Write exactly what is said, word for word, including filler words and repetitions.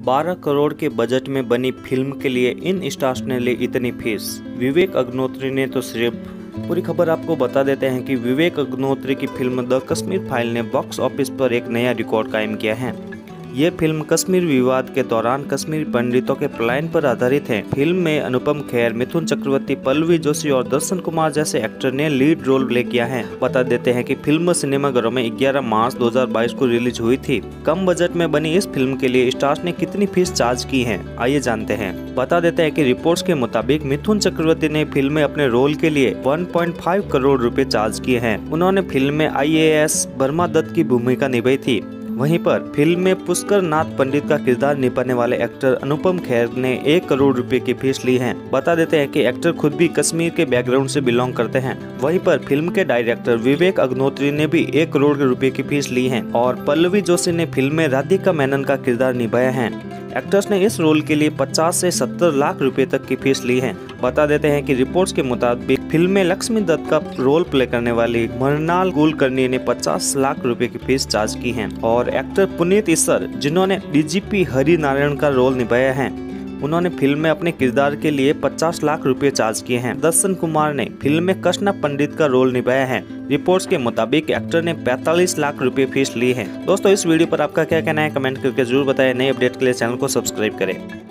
बारह करोड़ के बजट में बनी फिल्म के लिए इन स्टार्स ने ली इतनी फीस। विवेक अग्निहोत्री ने तो सिर्फ पूरी खबर आपको बता देते हैं कि विवेक अग्निहोत्री की फिल्म द कश्मीर फाइल ने बॉक्स ऑफिस पर एक नया रिकॉर्ड कायम किया है। ये फिल्म कश्मीर विवाद के दौरान कश्मीरी पंडितों के पलायन पर आधारित है। फिल्म में अनुपम खेर, मिथुन चक्रवर्ती, पल्लवी जोशी और दर्शन कुमार जैसे एक्टर ने लीड रोल प्ले किया है। बता देते हैं कि फिल्म सिनेमाघरों में ग्यारह मार्च दो हज़ार बाईस को रिलीज हुई थी। कम बजट में बनी इस फिल्म के लिए स्टार्स ने कितनी फीस चार्ज की है, आइए जानते हैं। बता देते हैं कि रिपोर्ट्स के मुताबिक मिथुन चक्रवर्ती ने फिल्म में अपने रोल के लिए एक पॉइंट पाँच करोड़ रुपए चार्ज किए हैं। उन्होंने फिल्म में I A S Brahma Dutt की भूमिका निभाई थी। वहीं पर फिल्म में पुष्कर नाथ पंडित का किरदार निभाने वाले एक्टर अनुपम खेर ने एक करोड़ रुपए की फीस ली है। बता देते हैं कि एक्टर खुद भी कश्मीर के बैकग्राउंड से बिलोंग करते हैं। वहीं पर फिल्म के डायरेक्टर विवेक अग्निहोत्री ने भी एक करोड़ रुपए की फीस ली है और पल्लवी जोशी ने फिल्म में राधिका मेनन का किरदार निभाया है। एक्टर्स ने इस रोल के लिए पचास से सत्तर लाख रुपए तक की फीस ली है। बता देते हैं कि रिपोर्ट्स के मुताबिक फिल्म में लक्ष्मी दत्त का रोल प्ले करने वाली मृणाल कुलकर्णी ने पचास लाख रुपए की फीस चार्ज की है और एक्टर पुनीत इस्सर, जिन्होंने D G P Hari Narayan का रोल निभाया है, उन्होंने फिल्म में अपने किरदार के लिए पचास लाख रुपए चार्ज किए हैं। दर्शन कुमार ने फिल्म में कृष्णा पंडित का रोल निभाया है। रिपोर्ट्स के मुताबिक एक्टर ने पैंतालीस लाख रुपए फीस ली है। दोस्तों, इस वीडियो पर आपका क्या कहना है, कमेंट करके जरूर बताएं। नई अपडेट के लिए चैनल को सब्सक्राइब करें।